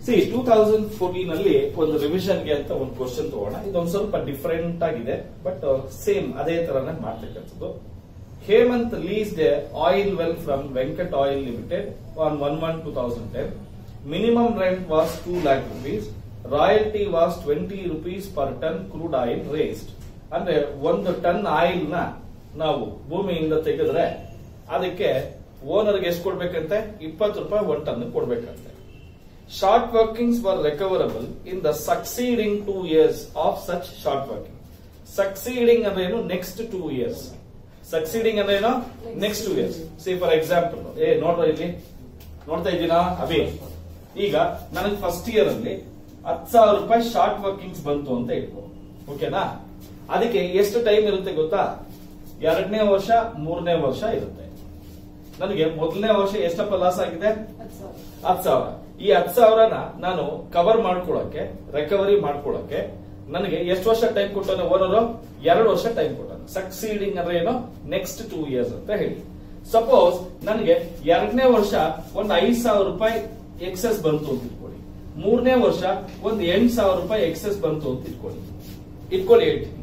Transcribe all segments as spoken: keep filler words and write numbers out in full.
C two thousand fourteen ಅಲ್ಲಿ ಒಂದು ರಿವಿಷನ್ಗೆ ಅಂತ ಒಂದು ಕ್ವಶನ್ ತಗೋಣ. ಇದೊಂದು ಸ್ವಲ್ಪ ಡಿಫರೆಂಟ್ ಆಗಿದೆ, ಬಟ್ ಸೇಮ್ ಅದೇ ತರನೇ ಮಾಡ್ತಕ್ಕಂಥದ್ದು. Hemant leased oil well from Venkat oil limited on one one two thousand ten. Minimum rent was two lakh rupees. Royalty was twenty rupees per ton crude oil raised. ಅಂದ್ರೆ ಒಂದು ಟನ್ ಆಯಿಲ್ ನ ನಾವು ಭೂಮಿಯಿಂದ ತೆಗೆದ್ರೆ ಅದಕ್ಕೆ ಓನರ್ಗೆ ಎಷ್ಟು ಕೊಡ್ಬೇಕಂತೆ? ಇಪ್ಪತ್ತು ರೂಪಾಯಿ ಒನ್ ಟನ್ ಕೊಡ್ಬೇಕಂತೆ. Short workings were recoverable in the succeeding two years of such short working. Succeeding ಅಂದ್ರೆ ಏನು? Next two years. ಸಕ್ಸೀಡಿಂಗ್ ಅಂದ್ರೆ ಏನು? Next two years. See for example, ಏ ನೋಡ್ರ ಇಲ್ಲಿ ನೋಡ್ತಾ ಇದ್ದೀನಾ ಅಭಿ, ಈಗ ನನಗೆ ಫಸ್ಟ್ ಇಯರ್ ಅಲ್ಲಿ ಹತ್ತು ಸಾವಿರ ರೂಪಾಯಿ ಶಾರ್ಟ್ ವರ್ಕಿಂಗ್ಸ್ ಬಂತು ಅಂತ ಇಟ್ಕೋ, ಓಕೆನಾ? ಅದಕ್ಕೆ ಎಷ್ಟು ಟೈಮ್ ಇರುತ್ತೆ ಗೊತ್ತಾ? ಎರಡನೇ ವರ್ಷ, ಮೂರನೇ ವರ್ಷ ಇರುತ್ತೆ. ನನಗೆ ಮೊದಲನೇ ವರ್ಷ ಎಷ್ಟಪ್ಪ ಲಾಸ್ ಆಗಿದೆ? ಹತ್ತು ಸಾವಿರ. ಈ ಹತ್ತು ಸಾವಿರನ ನಾನು ಕವರ್ ಮಾಡ್ಕೊಳಕ್ಕೆ, ರಿಕವರಿ ಮಾಡ್ಕೊಳಕ್ಕೆ ನನಗೆ ಎಷ್ಟು ವರ್ಷ ಟೈಮ್ ಕೊಟ್ಟಾನೆ ಓನರು? ಎರಡು ವರ್ಷ ಟೈಮ್ ಕೊಟ್ಟಾನೆ. ಸಕ್ಸೀಡಿಂಗ್ ಅಂದ್ರೆ ಏನು? ನೆಕ್ಸ್ಟ್ ಟೂ ಇಯರ್ಸ್ ಅಂತ ಹೇಳಿ. ಸಪೋಸ್ ನನಗೆ ಎರಡನೇ ವರ್ಷ ಒಂದು ಐದು ಸಾವಿರ ರೂಪಾಯಿ ಎಕ್ಸೆಸ್ ಬಂತು ಅಂತ ಇಟ್ಕೊಳ್ಳಿ, ಮೂರನೇ ವರ್ಷ ಒಂದು ಎಂಟು ಸಾವಿರ ರೂಪಾಯಿ ಎಕ್ಸೆಸ್ ಬಂತು ಅಂತ ಇಟ್ಕೊಳ್ಳಿ ಇಟ್ಕೊಳ್ಳಿ ಹೇಳ್ತೀನಿ.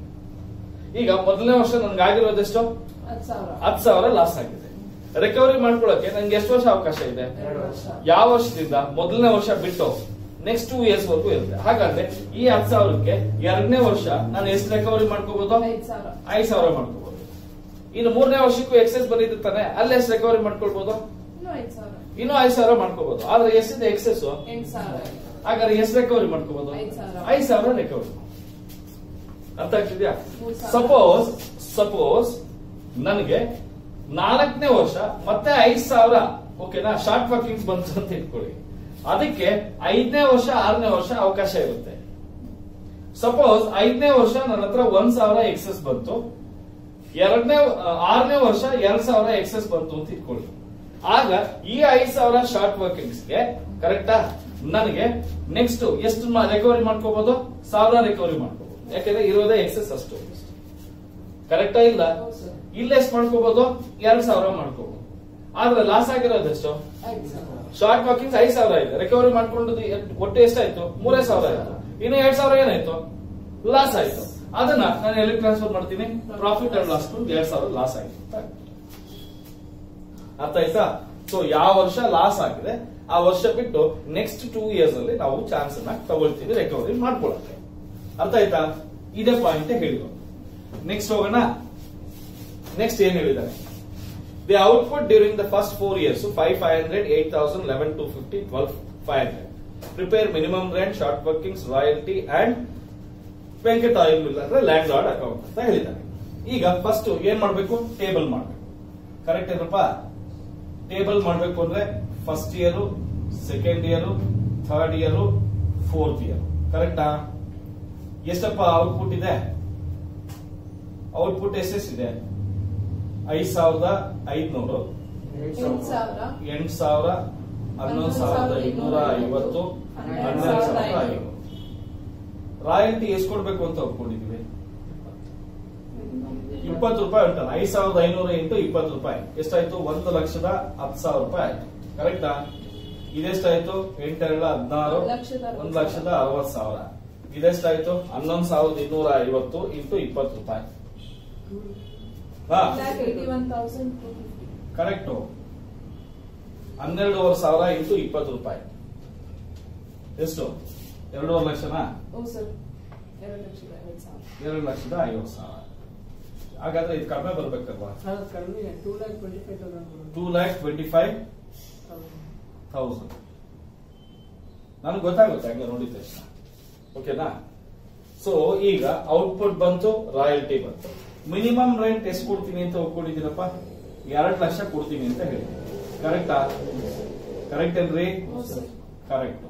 ಈಗ ಮೊದಲನೇ ವರ್ಷ ನನ್ಗೆ ಆಗಿರೋದೆಷ್ಟು? ಹತ್ತು ಸಾವಿರ ಲಾಸ್ ಆಗಿದೆ. ರಿಕವರಿ ಮಾಡ್ಕೊಳ್ಳಕ್ಕೆ ನನ್ಗೆ ಎಷ್ಟು ವರ್ಷ ಅವಕಾಶ ಇದೆ? ಯಾವ ವರ್ಷದಿಂದ? ಮೊದಲನೇ ವರ್ಷ ಬಿಟ್ಟು ನೆಕ್ಸ್ಟ್ ಟೂ ಇಯರ್ಸ್ ವರೆಗೂ ಇರುತ್ತೆ. ಹಾಗಾದ್ರೆ ಈ ಹತ್ತು ಸಾವಿರಕ್ಕೆ ಎರಡನೇ ವರ್ಷ ನಾನು ಎಷ್ಟು ರಿಕವರಿ ಮಾಡ್ಕೋಬಹುದು? ಐದು ಸಾವಿರ ಮಾಡ್ಕೋಬಹುದು. ಇನ್ನು ಮೂರನೇ ವರ್ಷಕ್ಕೂ ಎಕ್ಸೆಸ್ ಬಂದಿದ್ದು ತಾನೆ, ಅಲ್ಲಿ ಎಷ್ಟು ರಿಕವರಿ ಮಾಡ್ಕೊಳ್ಬಹುದು? ಇನ್ನು ಐದು ಸಾವಿರ ಮಾಡ್ಕೋಬಹುದು. ಆದ್ರೆ ಎಷ್ಟಿದೆ ಎಕ್ಸೆಸ್? ಹಾಗಾದ್ರೆ ಎಷ್ಟು ರಿಕವರಿ ಮಾಡ್ಕೋಬಹುದು? ಐದು ಸಾವಿರ ರಿಕವರಿ. ಅರ್ಥ ಆಗ್ತಿದ್ಯಾ? ಸಪೋಸ್ ಸಪೋಸ್ ನನಗೆ ನಾಲ್ಕನೇ ವರ್ಷ ಮತ್ತೆ ಐದು ಸಾವಿರ ಓಕೆನಾ ಶಾರ್ಟ್ ವರ್ಕಿಂಗ್ಸ್ ಬಂತು ಅಂತ ಇಟ್ಕೊಳ್ಳಿ, ಅದಕ್ಕೆ ಐದನೇ ವರ್ಷ, ಆರನೇ ವರ್ಷ ಅವಕಾಶ ಇರುತ್ತೆ. ಸಪೋಸ್ ಐದನೇ ವರ್ಷ ನನ್ನ ಹತ್ರ ಒಂದ್ ಸಾವಿರ ಎಕ್ಸೆಸ್ ಬಂತು, ಎರಡನೇ ಆರನೇ ವರ್ಷ ಎರಡ್ ಸಾವಿರ ಎಕ್ಸೆಸ್ ಬಂತು ಅಂತ ಇಟ್ಕೊಳ್ಳಿ. ಆಗ ಈ ಐದು ಸಾವಿರ ಶಾರ್ಟ್ ವರ್ಕಿಂಗ್ಸ್ಗೆ ಕರೆಕ್ಟಾ ನನಗೆ ನೆಕ್ಸ್ಟ್ ಎಷ್ಟು ರಿಕವರಿ ಮಾಡ್ಕೋಬಹುದು? ಸಾವಿರ ರಿಕವರಿ ಮಾಡ್ಕೋಬಹುದು. ಯಾಕಂದ್ರೆ ಇರೋದೇ ಎಕ್ಸೆಸ್ ಅಷ್ಟು. ಕರೆಕ್ಟಾ ಇಲ್ಲ? ಇಲ್ಲ ಎಷ್ಟು ಮಾಡ್ಕೋಬಹುದು? ಎರಡ್ ಸಾವಿರ ಮಾಡ್ಕೋಬಹುದು. ಆದ್ರೆ ಲಾಸ್ ಆಗಿರೋದೆಷ್ಟು? ಶಾರ್ಟ್ ವರ್ಕಿಂಗ್ಸ್ ಐದು ಸಾವಿರ ಇದೆ, ರಿಕವರಿ ಮಾಡ್ಕೊಂಡು ಒಟ್ಟು ಎಷ್ಟಾಯ್ತು? ಮೂರೇ ಸಾವಿರ ಆಯ್ತು. ಇನ್ನು ಎರಡ್ ಸಾವಿರ ಏನಾಯ್ತು? ಲಾಸ್ ಆಯ್ತು. ಅದನ್ನ ನಾನು ಎಲ್ಲಿ ಟ್ರಾನ್ಸ್ಫರ್ ಮಾಡ್ತೀನಿ? ಪ್ರಾಫಿಟ್ ಅಂಡ್ ಲಾಸ್ ಎರಡ್ ಸಾವಿರ ಲಾಸ್ ಆಯ್ತು. ಅರ್ಥ ಆಯ್ತಾ? ಸೊ ಯಾವ ವರ್ಷ ಲಾಸ್ ಆಗಿದೆ ಆ ವರ್ಷ ಬಿಟ್ಟು ನೆಕ್ಸ್ಟ್ ಟೂ ಇಯರ್ಸ್ ಅಲ್ಲಿ ನಾವು ಚಾನ್ಸ್ ಅನ್ನ ತಗೊಳ್ತೀವಿ ರಿಕವರಿ ಮಾಡ್ಕೊಳ್ಳಕ್ಕೆ. ಅರ್ಥ ಆಯ್ತಾ? ಇದೇ ಪಾಯಿಂಟ್ ಹೇಳಿದ್ರು. ನೆಕ್ಸ್ಟ್ ಹೋಗೋಣ. ನೆಕ್ಸ್ಟ್ ಏನ್ ಹೇಳಿದ್ದಾರೆ? The output during the first four years five five hundred eight thousand eleven two fifty twelve five hundred prepare minimum rent short workings royalty and Venkat oil mill ಅಂದ್ರೆ landlord account ಅಂತ ಹೇಳಿದ್ದಾರೆ. ಈಗ first ಏನ್ ಮಾಡ್ಬೇಕು? Table ಮಾಡ್ಬೇಕು. Correct ಏನಪ್ಪ? Table ಮಾಡ್ಬೇಕು ಅಂದ್ರೆ first year, second year, third year, fourth year. ಕರೆಕ್ಟಾ? ಎಷ್ಟಪ್ಪ ಔಟ್ಪುಟ್ ಇದೆ? ಔಟ್ಪುಟ್ ಎಷ್ಟೆಷ್ಟಿದೆ? ಐದ್ ಸಾವಿರದ ಐದ್ನೂರು, ಎಂಟು ಸಾವಿರ, ಹನ್ನೊಂದು ಸಾವಿರದ ಇನ್ನೂರ ಐವತ್ತು, ಹನ್ನೆರಡು ಸಾವಿರದ ಐನೂರು. ರಾಯಲ್ಟಿ ಎಷ್ಟು ಕೊಡ್ಬೇಕು ಅಂತ ಒಪ್ಕೊಂಡಿದೀವಿ? ಇಪ್ಪತ್ತು ರೂಪಾಯಿ ಉಂಟಲ್ಲ. ಐದ್ ಸಾವಿರದ ಐನೂರ ಇಂಟು ಇಪ್ಪತ್ತು ರೂಪಾಯಿ ಎಷ್ಟಾಯ್ತು? ಒಂದು ಲಕ್ಷದ ಹತ್ತು ಸಾವಿರ ರೂಪಾಯಿ ಆಯ್ತು. ಕರೆಕ್ಟಾ? ಇದೆಷ್ಟಾಯ್ತು? ಎಂಟೆರಡು ಹದಿನಾರು, ಒಂದು ಲಕ್ಷದ ಅರವತ್ತು ಸಾವಿರ. ಇದೆಷ್ಟಾಯ್ತು? ಹನ್ನೊಂದು ಸಾವಿರದ ಇನ್ನೂರ ಐವತ್ತು ಇಂಟು ಇಪ್ಪತ್ತು ರೂಪಾಯಿ. ಕರೆಕ್ಟು. ಹನ್ನೆರಡೂವರೆ ಸಾವಿರ ಇಂಟು ಇಪ್ಪತ್ತು ರೂಪಾಯಿ ಎಷ್ಟು? ಎರಡೂವರೆ ಲಕ್ಷನಾ? ಎರಡು ಲಕ್ಷದ ಐವತ್ತು ಸಾವಿರ. ಹಾಗಾದ್ರೆ ಇದು ಕಡಿಮೆ ಬರ್ಬೇಕಲ್ವಾ? Two lakh twenty five thousand. ನನಗೆ ಗೊತ್ತಾಗುತ್ತೆ ಹಂಗ ನೋಡಿದ ತಕ್ಷಣ. ಓಕೆನಾ? ಸೊ ಈಗ ಔಟ್ಪುಟ್ ಬಂತು, ರಾಯಲ್ಟಿ ಬಂತು. ಮಿನಿಮಮ್ ರೆಂಟ್ ಎಷ್ಟು ಕೊಡ್ತೀನಿ ಅಂತ ಒಪ್ಕೊಂಡಿದ್ದೀನಪ್ಪ? ಎರಡು ಲಕ್ಷ ಕೊಡ್ತೀನಿ ಅಂತ ಹೇಳಿ. ಕರೆಕ್ಟಾ? ಕರೆಕ್ಟ್ ಏನ್ರಿ? ಕರೆಕ್ಟ್.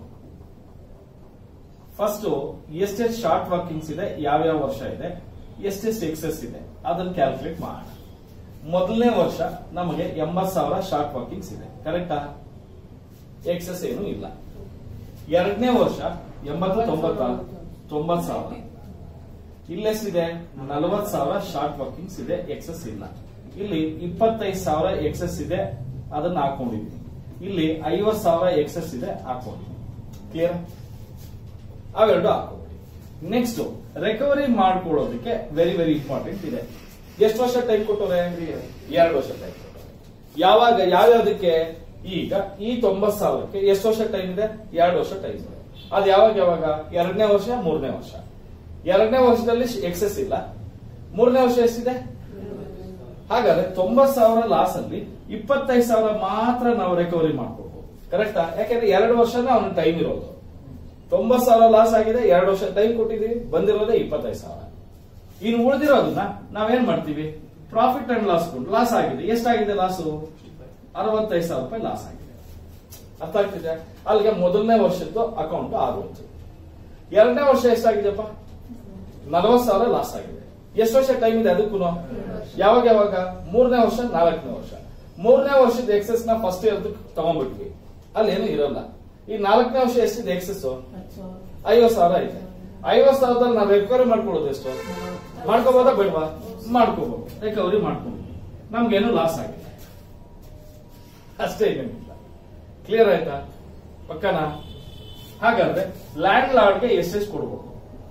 ಫಸ್ಟ್ ಎಷ್ಟೆಷ್ಟು ಶಾರ್ಟ್ ವರ್ಕಿಂಗ್ಸ್ ಇದೆ, ಯಾವ್ಯಾವ ವರ್ಷ ಇದೆ, ಎಷ್ಟೆಷ್ಟು ಎಕ್ಸೆಸ್ ಇದೆ ಅದನ್ನ ಕ್ಯಾಲ್ಕುಲೇಟ್ ಮಾಡೋಣ. ಮೊದಲನೇ ವರ್ಷ ನಮಗೆ ಎಂಬತ್ತು ಸಾವಿರ ಶಾರ್ಟ್ ವರ್ಕಿಂಗ್ಸ್ ಇದೆ. ಕರೆಕ್ಟಾ? ಎಕ್ಸೆಸ್ ಏನು ಇಲ್ಲ. ಎರಡನೇ ವರ್ಷ ಎಂಬತ್ತು ತೊಂಬತ್ತ ತೊಂಬತ್ತು ಸಾವಿರ. ಇಲ್ಲೆಷ್ಟಿದೆ? ನಲವತ್ತು ಸಾವಿರ ಶಾರ್ಟ್ ವರ್ಕಿಂಗ್ಸ್ ಇದೆ, ಎಕ್ಸೆಸ್ ಇಲ್ಲ. ಇಲ್ಲಿ ಇಪ್ಪತ್ತೈದು ಸಾವಿರ ಎಕ್ಸೆಸ್ ಇದೆ, ಅದನ್ನ ಹಾಕೊಂಡಿದ್ದೀನಿ. ಇಲ್ಲಿ ಐವತ್ತು ಸಾವಿರ ಎಕ್ಸೆಸ್ ಇದೆ, ಹಾಕೊಂಡಿದ್ದೀನಿ. ಕ್ಲಿಯರ್? ಅವೆರಡು ಹಾಕೋಬಿಡಿ. ನೆಕ್ಸ್ಟ್ ರಿಕವರಿ ಮಾಡ್ಕೊಳ್ಳೋದಕ್ಕೆ ವೆರಿ ವೆರಿ ಇಂಪಾರ್ಟೆಂಟ್ ಇದೆ. ಎಷ್ಟು ವರ್ಷ ಟೈಮ್ ಕೊಟ್ಟವ್ರೆ? ಎರಡು ವರ್ಷ ಟೈಮ್ ಕೊಟ್ಟವ್ರೆ. ಯಾವಾಗ ಯಾವ್ಯಾವ್ದಕ್ಕೆ? ಈಗ ಈ ತೊಂಬತ್ ಸಾವಿರಕ್ಕೆ ಎಷ್ಟು ವರ್ಷ ಟೈಮ್ ಇದೆ? ಎರಡು ವರ್ಷ ಟೈಮ್ ಇದೆ. ಅದು ಯಾವಾಗ ಯಾವಾಗ? ಎರಡನೇ ವರ್ಷ, ಮೂರನೇ ವರ್ಷ. ಎರಡನೇ ವರ್ಷದಲ್ಲಿ ಎಕ್ಸೆಸ್ ಇಲ್ಲ, ಮೂರನೇ ವರ್ಷ ಎಷ್ಟಿದೆ? ಹಾಗಾದ್ರೆ ತೊಂಬತ್ ಸಾವಿರ ಲಾಸ್ ಅಲ್ಲಿ ಇಪ್ಪತ್ತೈದು ಸಾವಿರ ಮಾತ್ರ ನಾವು ರಿಕವರಿ ಮಾಡ್ಕೋಬಹುದು. ಕರೆಕ್ಟಾ? ಯಾಕಂದ್ರೆ ಎರಡು ವರ್ಷನೇ ಅವನ ಟೈಮ್ ಇರೋದು. ತೊಂಬತ್ ಸಾವಿರ ಲಾಸ್ ಆಗಿದೆ, ಎರಡು ವರ್ಷ ಟೈಮ್ ಕೊಟ್ಟಿದೀವಿ, ಬಂದಿರೋದೇ ಇಪ್ಪತ್ತೈದು ಸಾವಿರ. ಇನ್ನು ಉಳಿದಿರೋದನ್ನ ನಾವೇನ್ ಮಾಡ್ತೀವಿ? ಪ್ರಾಫಿಟ್ ಅಂಡ್ ಲಾಸ್ ಲಾಸ್ ಆಗಿದೆ. ಎಷ್ಟಾಗಿದೆ ಲಾಸು? ಅರವತ್ತೈದು ಸಾವಿರ ರೂಪಾಯಿ ಲಾಸ್ ಆಗಿದೆ. ಅರ್ಥ ಆಗ್ತಿದೆ? ಅಲ್ಲಿಗೆ ಮೊದಲನೇ ವರ್ಷದ್ದು ಅಕೌಂಟ್ ಆಗೋಯ್ತು. ಎರಡನೇ ವರ್ಷ ಎಷ್ಟಾಗಿದೆಪ್ಪ? ನಲವತ್ತು ಸಾವಿರ ಲಾಸ್ ಆಗಿದೆ. ಎಷ್ಟು ವರ್ಷ ಟೈಮ್ ಇದೆ ಅದಕ್ಕೂ? ಯಾವಾಗ ಯಾವಾಗ? ಮೂರನೇ ವರ್ಷ, ನಾಲ್ಕನೇ ವರ್ಷ. ಮೂರನೇ ವರ್ಷದ ಎಕ್ಸೆಸ್ ನ ಫಸ್ಟ್ ಇಯರ್ ತಗೊಂಡ್ಬಿಟ್ವಿ, ಅಲ್ಲಿ ಏನು ಇರಲ್ಲ. ಈ ನಾಲ್ಕನೇ ವರ್ಷ ಎಷ್ಟಿದೆ ಎಕ್ಸೆಸ್? ಐವತ್ ಸಾವಿರ ಇದೆ. ಐವತ್ ಸಾವಿರದಲ್ಲಿ ನಾವು ರಿಕವರಿ ಮಾಡ್ಕೊಳ್ಳೋದು ಎಷ್ಟು? ಮಾಡ್ಕೋಬೋದಾ ಬೇಡವಾ? ಮಾಡ್ಕೋಬಹುದು. ರಿಕವರಿ ಮಾಡ್ಕೊಂಡು ನಮ್ಗೇನು ಲಾಸ್ ಆಗಿದೆ ಅಷ್ಟೇ, ಏನಿಲ್ಲ. ಕ್ಲಿಯರ್ ಆಯ್ತಾ? ಪಕ್ಕನಾ? ಹಾಗಾದ್ರೆ ಲ್ಯಾಂಡ್ ಲಾರ್ಡ್ಗೆ ಎಷ್ಟೆಷ್ಟು ಕೊಡ್ಬೇಕು?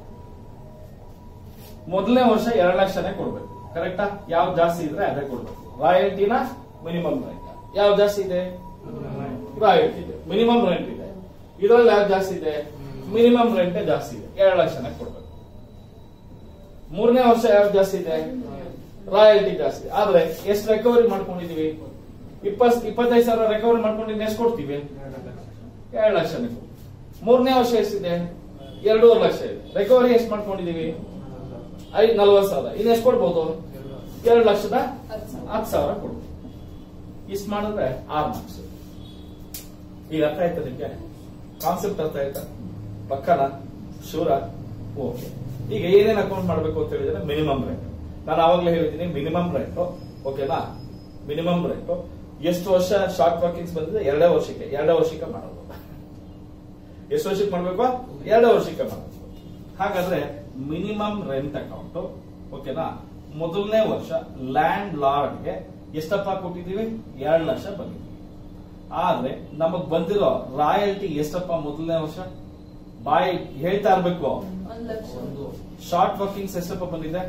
ಮೊದಲನೇ ವರ್ಷ ಎರಡು ಲಕ್ಷನೇ ಕೊಡ್ಬೇಕು. ಕರೆಕ್ಟಾ? ಯಾವ್ದು ಜಾಸ್ತಿ ಇದ್ರೆ ಅದೇ ಕೊಡ್ಬೇಕು. ರಾಯಲ್ಟಿನ ಮಿನಿಮಮ್ ರೆಂಟ್ ಯಾವ್ದು ಜಾಸ್ತಿ ಇದೆ? ರಾಯಲ್ಟಿ ಇದೆ, ಮಿನಿಮಮ್ ರೆಂಟ್ ಇದೆ. ಇದರಲ್ಲಿ ಯಾವ್ದು ಜಾಸ್ತಿ ಇದೆ? ಮಿನಿಮಮ್ ರೆಂಟ್ ಜಾಸ್ತಿ ಇದೆ, ಎರಡು ಲಕ್ಷನೇ ಕೊಡ್ಬೇಕು. ಮೂರನೇ ವರ್ಷ ಯಾವ್ದು ಜಾಸ್ತಿ ಇದೆ? ರಾಯಲ್ಟಿ ಜಾಸ್ತಿ. ಆದ್ರೆ ಎಷ್ಟು ರಿಕವರಿ ಮಾಡ್ಕೊಂಡಿದೀವಿ? ಇಪ್ಪತ್ ಇಪ್ಪತ್ತೈದು ಸಾವಿರ ರಿಕವರಿ ಮಾಡ್ಕೊಂಡಿದ್ದು ಎಷ್ಟು ಕೊಡ್ತೀವಿ? ಎರಡು ಲಕ್ಷನೇ. ಮೂರನೇ ವರ್ಷ ಎಷ್ಟಿದೆ? ಎರಡೂವರೆ ಲಕ್ಷ ಇದೆ. ರಿಕವರಿ ಎಷ್ಟು ಮಾಡ್ಕೊಂಡಿದೀವಿ? ಐದ್ ನಲ್ವತ್ ಸಾವಿರ. ಇನ್ನು ಎಷ್ಟು ಕೊಡ್ಬೋದು? ಎರಡು ಲಕ್ಷದ ಹತ್ತು ಸಾವಿರ ಕೊಡ್ಬೋದು. ಇಷ್ಟು ಮಾಡಿದ್ರೆ ಆರು ಮಾರ್ಕ್ಸ್. ಈಗ ಅರ್ಥ ಆಯ್ತಾ ನಿಮ್ಗೆ? ಕಾನ್ಸೆಪ್ಟ್ ಅರ್ಥ ಆಯ್ತಾ? ಪಕ್ಕನ? ಶೂರ? ಓಕೆ. ಈಗ ಏನೇನು ಅಕೌಂಟ್ ಮಾಡಬೇಕು ಅಂತ ಹೇಳಿದ್ರೆ ಮಿನಿಮಮ್ ರೇಟ್. ನಾನು ಆವಾಗಲೇ ಹೇಳಿದ್ದೀನಿ ಮಿನಿಮಮ್ ರೇಟ್. ಓಕೆನಾ? ಮಿನಿಮಮ್ ರೇಟ್ ಎಷ್ಟು ವರ್ಷ ಶಾರ್ಟ್ ವರ್ಕಿಂಗ್ಸ್ ಬಂದಿದೆ? ಎರಡೇ ವರ್ಷಕ್ಕೆ. ಎರಡೇ ವರ್ಷಕ್ಕೆ ಮಾಡೋದು. ಎಷ್ಟು ವರ್ಷಕ್ಕೆ ಮಾಡ್ಬೇಕು? ಎರಡೇ ವರ್ಷಕ್ಕೆ ಮಾಡೋದು. ಹಾಗಾದ್ರೆ ಮಿನಿಮಮ್ ರೆಂಟ್ ಅಕೌಂಟ್. ಓಕೆನಾ? ಮೊದಲನೇ ವರ್ಷ ಲ್ಯಾಂಡ್ ಲಾರ್ಡ್ಗೆ ಎಷ್ಟಪ್ಪ ಕೊಟ್ಟಿದೀವಿ? ಎರಡು ಲಕ್ಷ ಬಂದಿದೆ. ಆದ್ರೆ ನಮಗ್ ಬಂದಿರೋ ರಾಯಲ್ಟಿ ಎಷ್ಟಪ್ಪ? ಮೊದಲನೇ ವರ್ಷ ಬಾಯಿ ಹೇಳ್ತಾ ಇರ್ಬೇಕು. ಶಾರ್ಟ್ ವರ್ಕಿಂಗ್ಸ್ ಎಷ್ಟಪ್ಪ ಬಂದಿದೆ?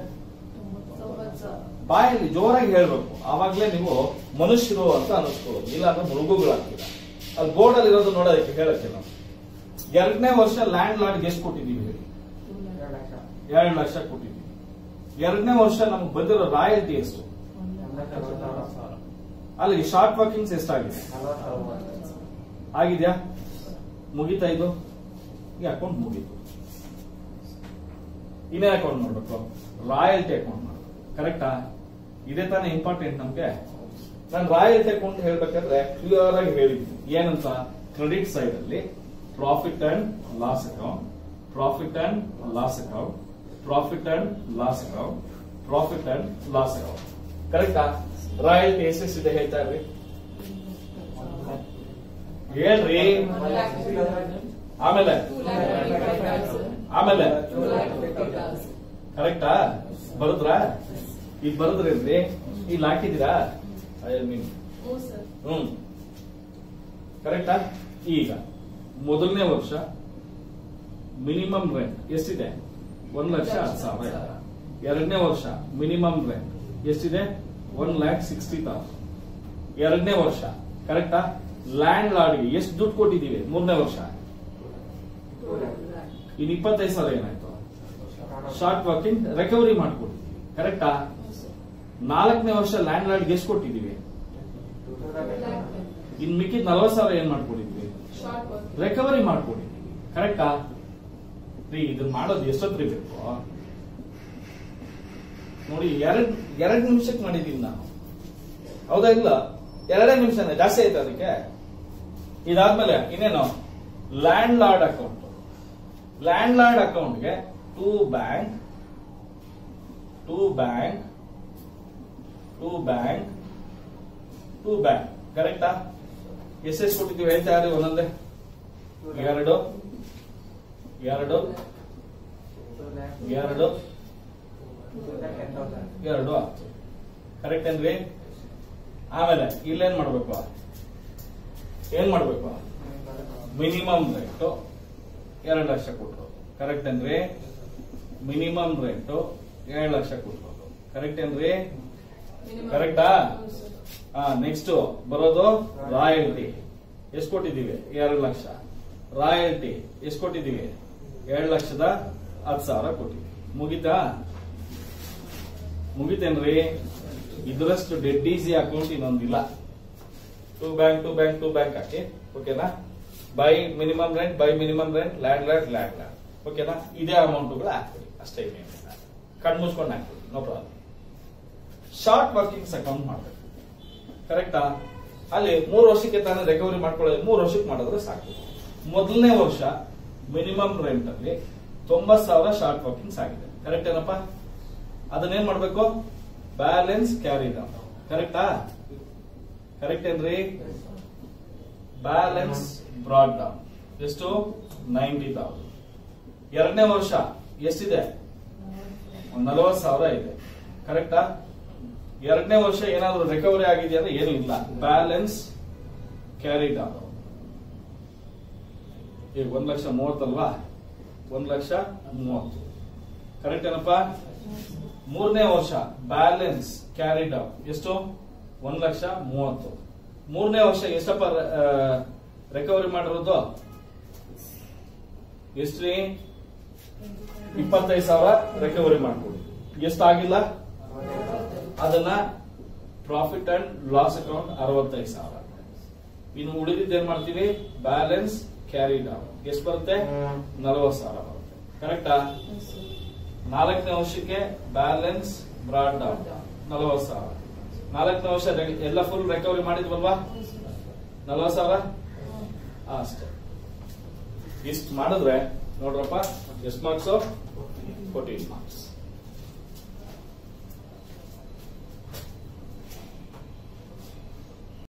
ಬಾಯಲ್ಲಿ ಜೋರಾಗಿ ಹೇಳ್ಬೇಕು. ಆವಾಗ್ಲೇ ನೀವು ಮನುಷ್ಯರು ಅಂತ ಅನಿಸ್ಕೊಳ್ಳೋದು, ಇಲ್ಲ ಅಂದ್ರೆ ಮೃಗಗಳಾಗ್ತೀರ. ಅಲ್ಲಿ ಬೋರ್ಡ್ ಅಲ್ಲಿ ಇರೋದು ನೋಡೋದಕ್ಕೆ ಹೇಳಕ್ಕೆ ನಾವು ಎರಡನೇ ವರ್ಷ ಲ್ಯಾಂಡ್ ಲಾರ್ಡ್ಗೆ ಎಷ್ಟು ಕೊಟ್ಟಿದ್ದೀವಿ ಹೇಳಿ? ಎರಡು ಲಕ್ಷ ಕೊಟ್ಟಿದ್ದೀವಿ. ಎರಡನೇ ವರ್ಷ ನಮ್ಗೆ ಬಂದಿರೋ ರಾಯಲ್ಟಿ ಎಷ್ಟು? ಅಲ್ಲಿ ಶಾರ್ಟ್ ವರ್ಕಿಂಗ್ಸ್ ಎಷ್ಟಾಗಿದೆ? ಆಗಿದ್ಯಾ? ಮುಗಿತಾ ಇದು? ಈ ಅಕೌಂಟ್ ಮುಗೀತು. ಇನ್ನೇ ಅಕೌಂಟ್ ಮಾಡ್ಬೇಕು? ರಾಯಲ್ಟಿ ಅಕೌಂಟ್ ಮಾಡ್ಬೇಕು. ಕರೆಕ್ಟಾ? ಇದೇ ತಾನೇ ಇಂಪಾರ್ಟೆಂಟ್ ನಮ್ಗೆ. ನಾನು ರಾಯಲ್ಟಿ ಅಕೌಂಟ್ ಹೇಳ್ಬೇಕಾದ್ರೆ ಕ್ಲಿಯರ್ ಆಗಿ ಹೇಳಿದ್ದೀನಿ. ಏನಂತ? ಕ್ರೆಡಿಟ್ ಸೈಡ್ ಅಲ್ಲಿ profit and loss account, profit and loss account, profit and loss account, profit and loss account. ಕರೆಕ್ಟಾ? ರಾಯಲ್ಟಿ ಎಷ್ಟೆಷ್ಟಿದೆ ಹೇಳ್ತಾ ಇರ್ರಿ. ಹೇಳ್ರಿ. ಆಮೇಲೆ ಆಮೇಲೆ ಕರೆಕ್ಟಾ? ಬರುದ್ರಾ? ಈಗ ಬರುದ್ರಿ? ಇಲ್ಲಿ ಹಾಕಿದ್ದೀರಾ? ಹ್ಮ್, ಕರೆಕ್ಟಾ? ಈಗ ಮೊದಲನೇ ವರ್ಷ ಮಿನಿಮಮ್ ರೆಂಟ್ ಎಷ್ಟಿದೆ? ಒಂದ್ ಲಕ್ಷ ಹತ್ತು ಸಾವಿರ. ಎರಡನೇ ವರ್ಷ ಮಿನಿಮಮ್ ರೆಂಟ್ ಎಷ್ಟಿದೆ? One lakh sixty thousand. ಎರಡನೇ ವರ್ಷ ಕರೆಕ್ಟಾ? ಲ್ಯಾಂಡ್ ಲಾರ್ಡ್ಗೆ ಎಷ್ಟು ದುಡ್ಡು ಕೊಟ್ಟಿದ್ದೀವಿ? ಮೂರನೇ ವರ್ಷ ಇನ್ ಇಪ್ಪತ್ತೈದು ಸಾವಿರ ಏನಾಯ್ತು? ಶಾರ್ಟ್ ವರ್ಕಿಂಗ್ ರಿಕವರಿ ಮಾಡ್ಕೊಟ್ಟಿದ್ದೀವಿ. ಕರೆಕ್ಟಾ? ನಾಲ್ಕನೇ ವರ್ಷ ಲ್ಯಾಂಡ್ ಲಾರ್ಡ್ಗೆ ಎಷ್ಟು ಕೊಟ್ಟಿದ್ದೀವಿ? ಇನ್ ಮಿಕ್ಕಿದ ನಲ್ವತ್ತು ಸಾವಿರ ಏನ್ ಮಾಡ್ಕೊಂಡಿದ್ವಿ? ರಿಕವರಿ ಮಾಡ್ಕೊಂಡಿದ್ದೀವಿ. ಕರೆಕ್ಟಾ? ರೀ ಇದನ್ನ ಮಾಡೋದು ಎಷ್ಟೊತ್ರಿ ಬೇಕು ನೋಡಿ. ಎರಡ್ ಎರಡ್ ನಿಮಿಷಕ್ಕೆ ಮಾಡಿದೀನಿ ನಾನು, ಹೌದಾ? ಇಲ್ಲ, ಎರಡೇ ನಿಮಿಷನೇ, ಜಾಸ್ತಿ ಆಯ್ತು ಅದಕ್ಕೆ. ಇದಾದ್ಮೇಲೆ ಇನ್ನೇನು? Landlord account. Landlord ಅಕೌಂಟ್ಗೆ to bank to bank to bank to bank. ಕರೆಕ್ಟಾ? ಎಷ್ಟೆಷ್ಟು ಕೊಟ್ಟಿದ್ದೀವಿ ಹೇಳ್ತಾ ಇರಿ ಒಂದೊಂದೇ. ಎರಡು ಎರಡು ಎರಡು ಎರಡು ಆಯ್ತು. ಕರೆಕ್ಟ್ ಅಂದ್ವಿ? ಆಮೇಲೆ ಇಲ್ಲೇನ್ ಮಾಡ್ಬೇಕು? ಏನ್ ಮಾಡ್ಬೇಕು? ಮಿನಿಮಮ್ ರೇಟ್ ಎರಡು ಲಕ್ಷ ಕೊಟ್ಟರು. ಕರೆಕ್ಟ್ ಏನ್ರಿ? ಮಿನಿಮಮ್ ರೆಂಟ್ ಎರಡು ಲಕ್ಷ ಕೊಟ್ಟರು. ಕರೆಕ್ಟ್ ಏನ್ರಿ? ಕರೆಕ್ಟಾ? ಹಾ, ನೆಕ್ಸ್ಟ್ ಬರೋದು ರಾಯಲ್ಟಿ. ಎಷ್ಟು ಕೊಟ್ಟಿದ್ದೀವಿ? ಎರಡು ಲಕ್ಷ. ರಾಯಲ್ಟಿ ಎಷ್ಟು ಕೊಟ್ಟಿದ್ದೀವಿ? ಎರಡು ಲಕ್ಷದ ಹತ್ತು ಸಾವಿರ ಕೊಟ್ಟಿದ್ದೀವಿ. ಮುಗಿತಾ? ಮುಗಿತೇನ್ರಿ? ಇದರಷ್ಟು ಡೆಡ್ ಈಸಿ ಅಕೌಂಟ್ ಇನ್ನೊಂದಿಲ್ಲ. To bank to bank to bank ಹಾಕಿ. ಓಕೆನಾ? By minimum rent, by minimum rent, land land land land. ಓಕೆನಾ? ಇದೇ ಅಮೌಂಟ್ಗಳು ಹಾಕ್ಬಿಡಿ ಅಷ್ಟೇ. ಕಣ್ ಮುಚ್ಕೊಂಡು ಹಾಕ್ಬಿಡಿ, no problem. Short workings account ಮಾಡಬೇಕು. ಕರೆಕ್ಟಾ? ಅಲ್ಲಿ ಮೂರು ವರ್ಷಕ್ಕೆ ತಾನೇ ರಿಕವರಿ ಮಾಡ್ಕೊಳ್ಳೋದು. ಮೂರು ವರ್ಷಕ್ಕೆ ಮಾಡಿದ್ರೆ ಸಾಕು. ಮೊದಲನೇ ವರ್ಷ ಮಿನಿಮಮ್ ರೆಂಟ್ ಅಲ್ಲಿ ತೊಂಬತ್ತು ಸಾವಿರ ಶಾರ್ಟ್ ವರ್ಕಿಂಗ್ಸ್ ಆಗಿದೆ. ಕರೆಕ್ಟ್ ಏನಪ್ಪಾ? ಅದನ್ನೇನ್ ಮಾಡ್ಬೇಕು? Balance carry down. ಕರೆಕ್ಟಾ? ಕರೆಕ್ಟ್ ಏನ್ರಿ? ಬ್ಯಾಲೆನ್ಸ್ ಬ್ರಾಡ್ ಡೌನ್ ಎಷ್ಟು? Ninety thousand. ಎರಡನೇ ವರ್ಷ ಎಷ್ಟಿದೆ? ನಲವತ್ತು ಸಾವಿರ ಇದೆ. ಕರೆಕ್ಟಾ? ಎರಡನೇ ವರ್ಷ ಏನಾದ್ರು ರಿಕವರಿ ಆಗಿದೆಯಾ ಅಂದ್ರೆ ಏನು ಇಲ್ಲ. Balance carry down. ಈಗ ಒಂದ್ ಲಕ್ಷ ಮೂವತ್ತಲ್ವಾ? ಒಂದ್ ಲಕ್ಷ ಮೂವತ್ತು. ಕರೆಕ್ಟ್ ಏನಪ್ಪಾ? ಮೂರನೇ ವರ್ಷ ಬ್ಯಾಲೆನ್ಸ್ ಕ್ಯಾರಿ ಡೌನ್ ಎಷ್ಟು? ಒಂದ್ ಲಕ್ಷ ಮೂವತ್ತು. ಮೂರನೇ ವರ್ಷ ಎಷ್ಟಪ್ಪ ರಿಕವರಿ ಮಾಡಿರೋದು? ಎಷ್ಟ್ರಿ? ಇಪ್ಪತ್ತೈದು ಸಾವಿರ ರಿಕವರಿ ಮಾಡ್ಕೊಡಿ. ಎಷ್ಟಾಗಿಲ್ಲ? ಅದನ್ನ ಪ್ರಾಫಿಟ್ ಅಂಡ್ ಲಾಸ್ ಅಕೌಂಟ್ ಅರವತ್ತೈದು ಸಾವಿರ. ಇನ್ನು ಉಳಿದಿದ್ದು ಏನ್ ಮಾಡ್ತೀವಿ? Balance carry down. ಎಷ್ಟು ಬರುತ್ತೆ? ನಲವತ್ತು ಸಾವಿರ ಬರುತ್ತೆ. ಕರೆಕ್ಟಾ? ನಾಲ್ಕನೇ ವರ್ಷಕ್ಕೆ ಬ್ಯಾಲೆನ್ಸ್ ಬ್ರಾಡ್ ಡೌನ್ ನಲವತ್ತು ಸಾವಿರ. ನಾಲ್ಕನೇ ವರ್ಷ ಎಲ್ಲ ಫುಲ್ ರಿಕವರಿ ಮಾಡಿದ್ವಲ್ವಾ? ನಲವತ್ತು ಸಾವಿರ ಅಷ್ಟೇ. ಇಷ್ಟು ಮಾಡಿದ್ರೆ ನೋಡ್ರಪ್ಪ ಎಷ್ಟು ಮಾರ್ಕ್ಸ್? Fourteen marks.